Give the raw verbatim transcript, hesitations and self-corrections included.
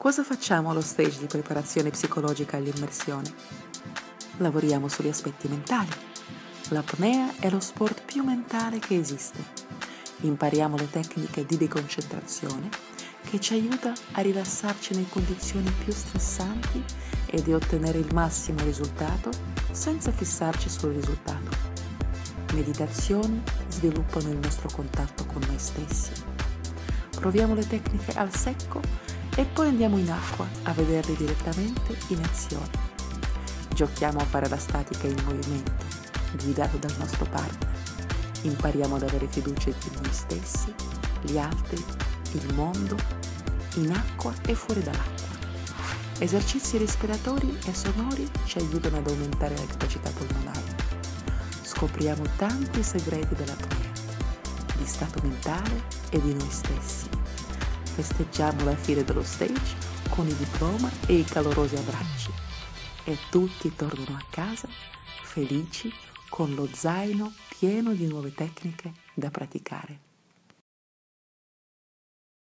Cosa facciamo allo stage di preparazione psicologica all'immersione? Lavoriamo sugli aspetti mentali. L'apnea è lo sport più mentale che esiste. Impariamo le tecniche di deconcentrazione che ci aiuta a rilassarci nelle condizioni più stressanti e di ottenere il massimo risultato senza fissarci sul risultato. Meditazioni sviluppano il nostro contatto con noi stessi. Proviamo le tecniche al secco e poi andiamo in acqua a vederle direttamente in azione. Giochiamo a fare la statica in movimento, guidato dal nostro partner. Impariamo ad avere fiducia in noi stessi, gli altri, il mondo, in acqua e fuori dall'acqua. Esercizi respiratori e sonori ci aiutano ad aumentare la capacità polmonare. Scopriamo tanti segreti dell'apnea, di stato mentale e di noi stessi. Festeggiamo la fine dello stage con il diploma e i calorosi abbracci. E tutti tornano a casa felici con lo zaino pieno di nuove tecniche da praticare.